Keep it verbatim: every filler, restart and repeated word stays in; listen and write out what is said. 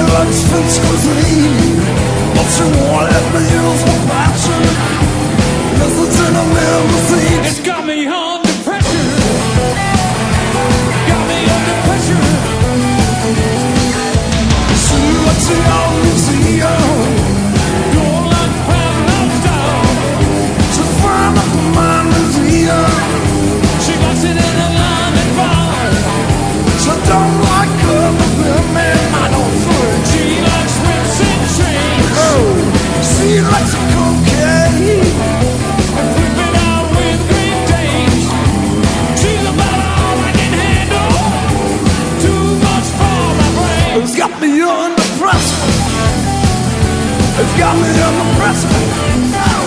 likes French cuisine, but she won't let me use my passion, 'cause it's in a limousine. It's got me under pressure, got me under pressure. She likes the old museum, Don't like parallel style. she's fine at the mine museum. She likes it in a line and bar. She don't like other women, I don't think. She likes whips and chains. Oh, she likes cocaine. Whipping out with Great Danes. She's about all I can handle. Too much for my brain. It's got me under pressure. It's got me under pressure.